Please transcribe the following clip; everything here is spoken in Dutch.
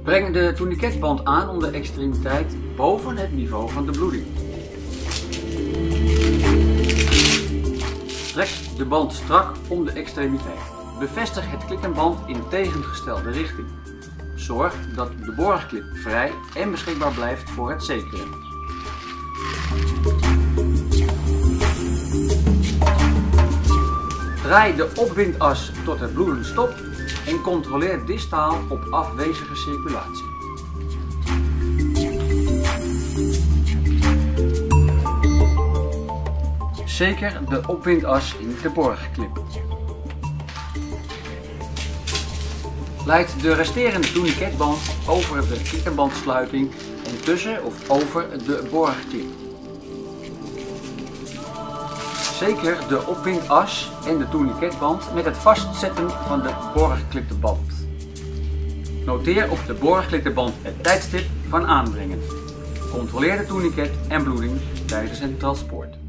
Breng de tourniquetband aan om de extremiteit boven het niveau van de bloeding. Trek de band strak om de extremiteit. Bevestig het klikkenband in tegengestelde richting. Zorg dat de borgklip vrij en beschikbaar blijft voor het zekeren. Draai de opwindas tot het bloeden stopt en controleer distaal op afwezige circulatie. Zeker de opwindas in de borgklip. Leid de resterende tourniquetband over de klikkenbandsluiting en tussen of over de borgklip. Zeker de opwindas en de tourniquetband met het vastzetten van de borgklittenband. Noteer op de borgklittenband het tijdstip van aanbrengen. Controleer de tourniquet en bloeding tijdens het transport.